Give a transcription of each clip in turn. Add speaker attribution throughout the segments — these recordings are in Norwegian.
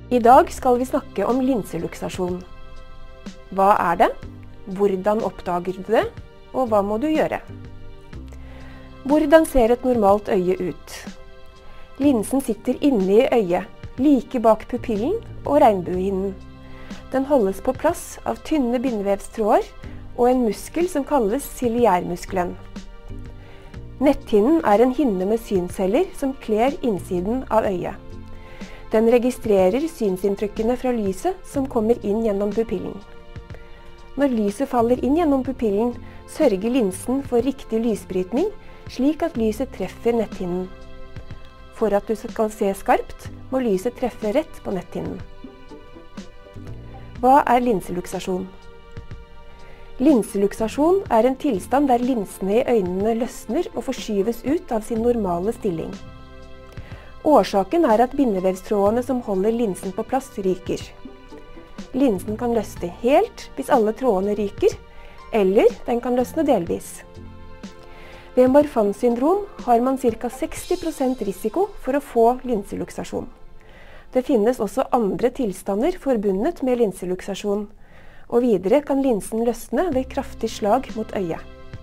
Speaker 1: I dag skal vi snakke om linseluksasjon. Hva er det? Hvordan oppdager du det? Og hva må du gjøre? Hvordan ser et normalt øye ut? Linsen sitter inne i øyet, like bak pupillen og regnbuehinnen. Den holdes på plass av tynne bindevevstråder og en muskel som kalles ciliærmuskelen. Netthinnen er en hinne med synceller som kler innsiden av øyet. Den registrerer synsinntrykkene fra lyset som kommer inn gjennom pupillen. Når lyset faller inn gjennom pupillen, sørger linsen for riktig lysbrytning, slik at lyset treffer netthinnen. For at du skal se skarpt, må lyset treffe rett på netthinnen. Hva er linseluksasjon? Linseluksasjon er en tilstand der linsene i øynene løsner og forskyves ut av sin normale stilling. Årsaken er at bindevevstrådene som holder linsen på plass ryker. Linsen kan løsne helt hvis alle trådene ryker, eller den kan løsne delvis. Ved Marfan-syndrom har man ca. 60% risiko for å få linseluksasjon. Det finnes også andre tilstander forbundet med linseluksasjon, og videre kan linsen løsne ved kraftig slag mot øyet.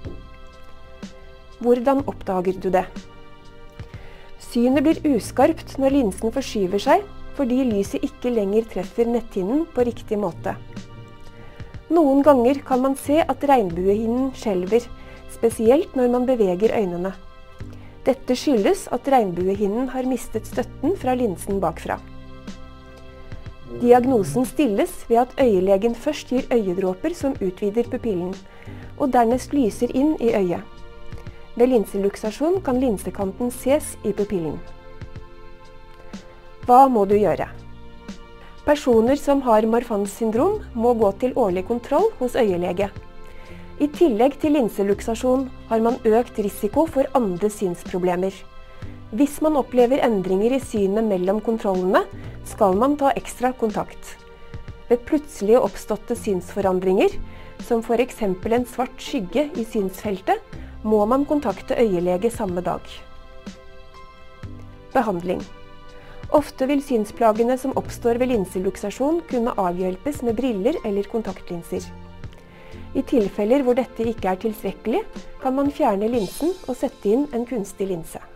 Speaker 1: Hvordan oppdager du det? Synet blir uskarpt når linsen forskyver seg, fordi lyset ikke lenger treffer netthinnen på riktig måte. Noen ganger kan man se at regnbuehinnen skjelver, spesielt når man beveger øynene. Dette skyldes at regnbuehinnen har mistet støtten fra linsen bakfra. Diagnosen stilles ved at øyelegen først gir øyedråper som utvider pupillen, og dernest lyser inn i øyet. Ved linseluksasjon kan linsekanten ses i pupillen. Hva må du gjøre? Personer som har Marfan-syndrom må gå til årlig kontroll hos øyelege. I tillegg til linseluksasjon har man økt risiko for andre synsproblemer. Hvis man opplever endringer i synet mellom kontrollene, skal man ta ekstra kontakt. Ved plutselig oppståtte synsforandringer, som for eksempel en svart skygge i synsfeltet, må man kontakte øyelege samme dag. Behandling. Ofte vil synsplagene som oppstår ved linseluksasjon kunne avhjelpes med briller eller kontaktlinser. I tilfeller hvor dette ikke er tilstrekkelig, kan man fjerne linsen og sette inn en kunstig linse.